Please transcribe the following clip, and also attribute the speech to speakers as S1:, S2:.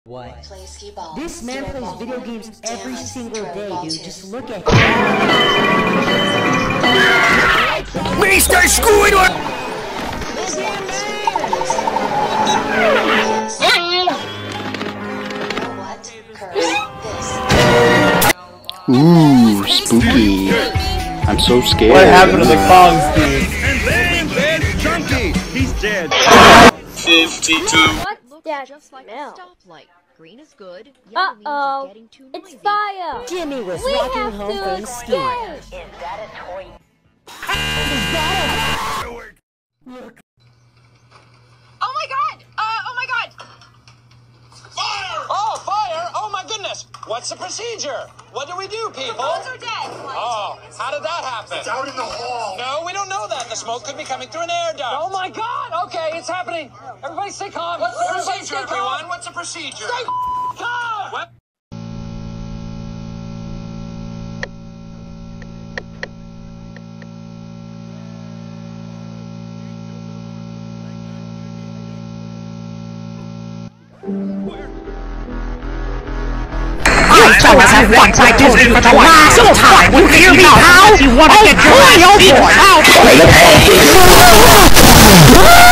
S1: What?
S2: This man plays video games every single day, dude. Just look at him.
S3: Mr. Squidward!
S4: Ooh, spooky. I'm so scared.
S5: What happened to the Kongs, dude?
S3: And then there's Chunky! He's dead.
S6: 52.
S7: What's that
S8: just like
S7: smell?
S8: a stoplight. Green is good, yellow means it's getting too noisy.
S7: It's fire!
S2: Jimmy was
S7: We
S2: walking
S7: have
S2: home
S7: to
S2: from school.
S7: escape!
S9: Oh my god! Oh my god!
S10: Fire! Oh, fire! Oh my goodness! What's the procedure? What do we do, people?
S9: The phones are dead.
S10: Oh, how did that happen?
S6: It's out in the hall.
S10: No, we don't know that. The smoke could be coming through an air duct.
S11: Oh my god! Okay, it's happening. Everybody stay calm.
S10: What's the
S11: Everybody
S10: procedure,
S11: stay calm.
S10: everyone? What's the procedure?
S11: Stay calm!
S10: What?
S3: Tell us at once I told you for the last time! You hear me, pal? You wanna get your ass beat out?